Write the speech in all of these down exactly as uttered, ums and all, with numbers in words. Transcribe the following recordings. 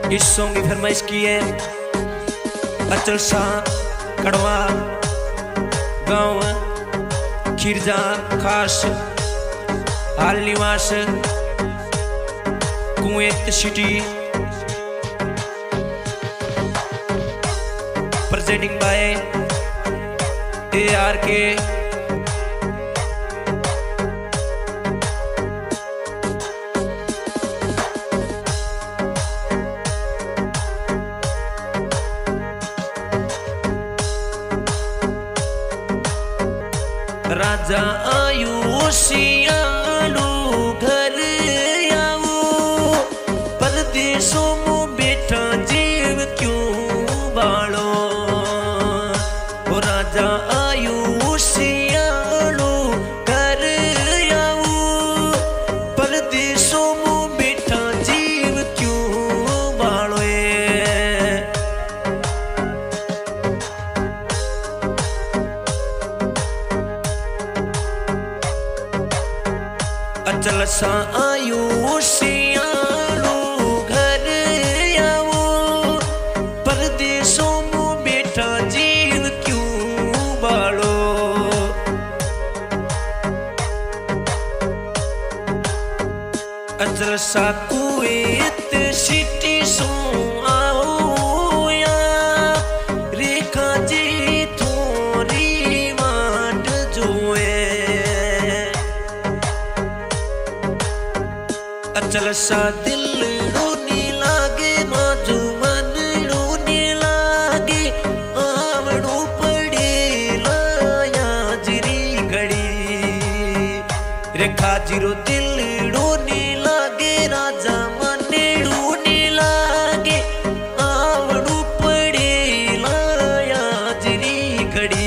इस सॉन्ग की फरमाइश की है अचल शाह कड़वा गांव खीरजा खास हाल निवास Kuwait city presenting by A R K Raja आयु सियालू घर आऊ परदेशों में बैठा जीव क्यों बालो ओ राजा आयु सियालू घर आऊ परदेशों में बैठा जीव क्यों बालो अचल सा आयु सियालू घर आऊ परदेशों में बैठा जीव क्यों बालो अचल सा कुवैत सिटी सो आओ या रेखा जी थोड़ी वाट जोए अचल सा दिल रोने लागे माजू मन रोने लागे आवड़ो पड़े लाया जिरी घड़ी रेखा जीरो दिल रोने लागे राजा मन रोने लागे आवड़ो पड़े लाया जिरी घड़ी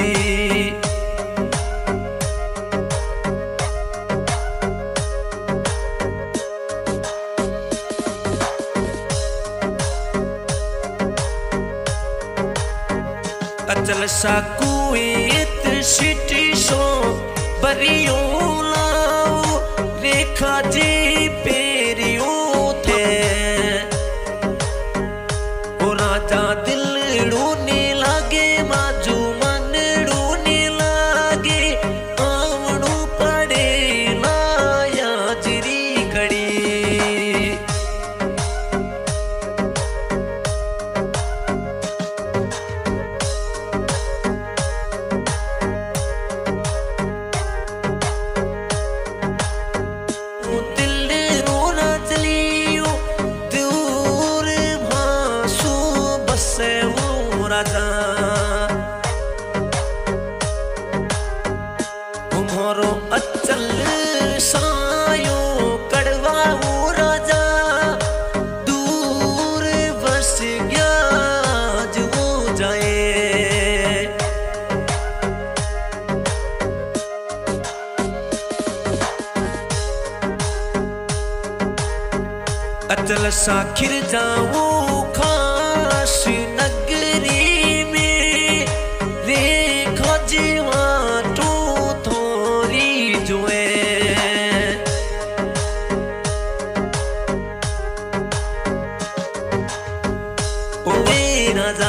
अचल सा कुवैत सिटी सो बरियो लाओ रेखा जी पेरियो थे ओ राजा दिल रोने लागे माजू मन रोने लागे आवड़ो पड़े लाया जिरी घड़ी तुम्हारो अचल सायो कड़वा हो राजा दूर बस गया जो जाए अचल सा खिर जाओ खास नगरी में रेखा जीवा तो थोड़ी जोए ओ राजा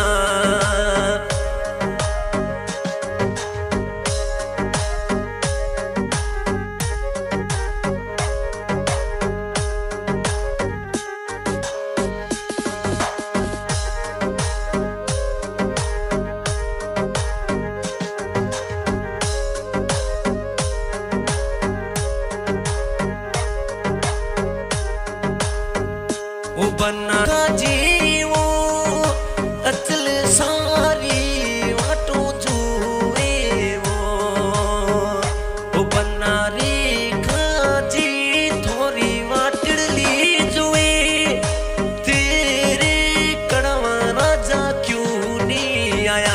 ओ बन्ना जीवो अचल सारी वाटो जुए वो ओ बन्ना रेखा जी थोड़ी वाटली जुए तेरे कड़वा राजा क्यों नहीं आया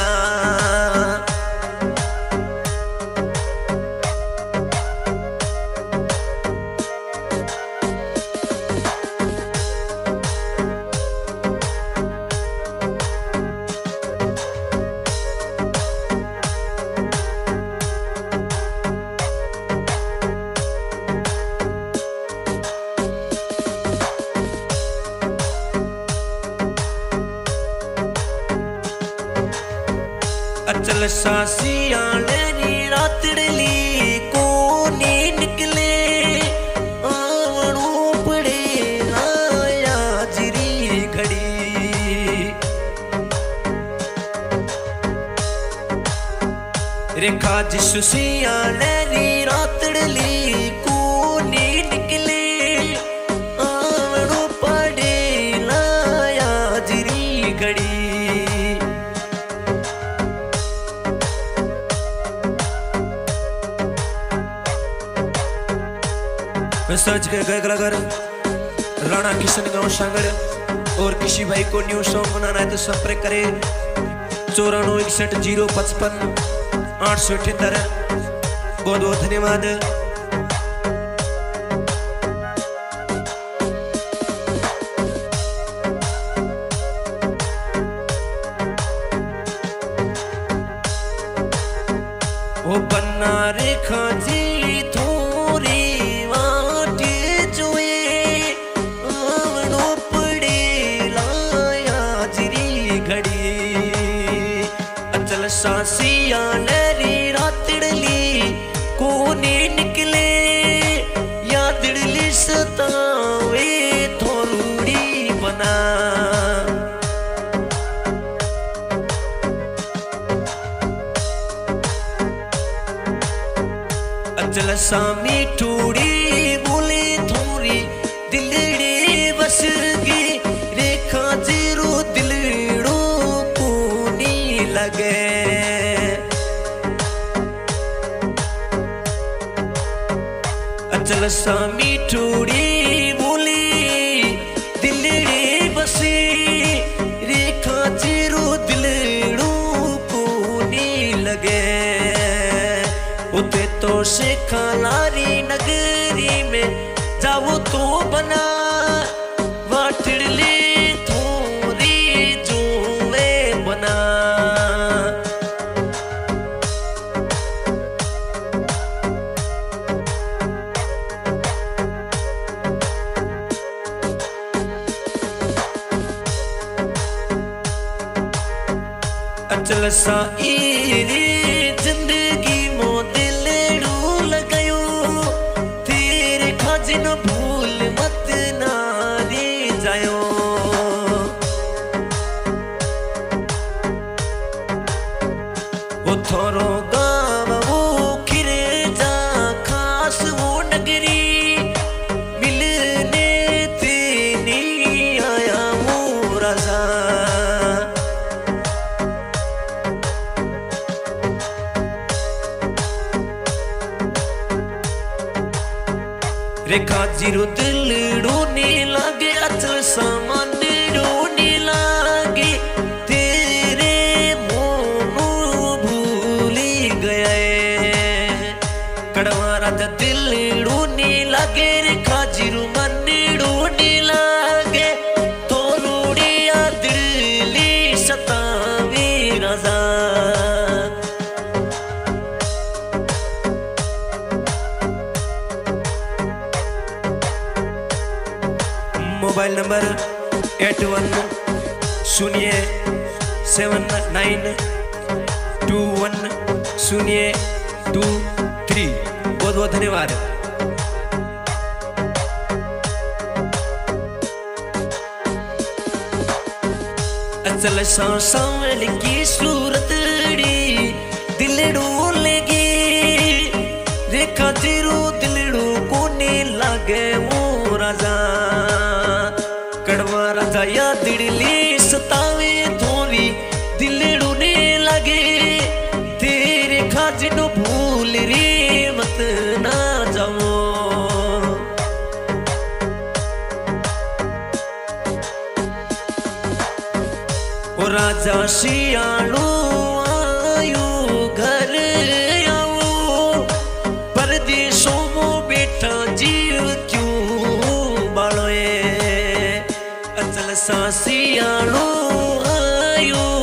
अचल सासिया लेनी रातड़ली को नी निकले आवणो पड़े आया जिरी घड़ी रेखा जिसुसिया लेनी रातड़ली को नी निकले आवणो पड़े लाया जिरी घड़ी सर्च के गए कलाकार राणा किशन गांव सांगड़ और किसी भाई को न्यू सॉन्ग बनाना है तो संपर्क करें चौरानवे इकसठ जीरो पचपन आठ सौ अठहत्तर। बहुत बहुत धन्यवाद। वो बन्ना रेखा जी थोड़ी सासिया नरी रातड़ली कोने निकले यादड़ली सतावे थोड़ी बना अचल सामी ठूड़ी बोले थोड़ी दिलड़े बस गी रेखा जीरो दिलड़ो कोनी लगे अचल सामी ठूड़ी बोली दिलड़े बसी रेखा जीरो दिलड़ो कोनी लगे उते तो से खालारी नगरी में जाओ तो बना वाटड़ले थोड़ी जो मैं बना अचल सा इरी जिंदगी मो दिलड़ू लगायो तेरे खाजिन भूल मत नारी जायो वो थोरो गाँव वो खिरे जा खास वो नगरी मिलने तेनी आया मोरा जा रेखा जीरो दिलड़ो नी लागे अचल सामान नी लागे तेरे मोनू भूली गए कड़वा राजा दिलड़ो नी लागे रेखा जीरो मनड़ो नी लागे तो रूड़िया दिली सतावी Raja mobile number eight one शून्य सेवन नाइन टू वन शून्य टू थ्री। बहुत बहुत धन्यवाद। अचल सांवल की सूरत दिलड़ो लगी रेखा जीरो दिलड़ो कोने लागे वो राजा कड़वा राजा या दिड़ली सतावे थोड़ी दिलड़ू ने लगे तेरे खाजिनो भूल रे मत ना जाओ ओ राजा शियालो आयो घर आओ परदेशों में बेटा जीव क्यों बालोए अचल सासियालो आयो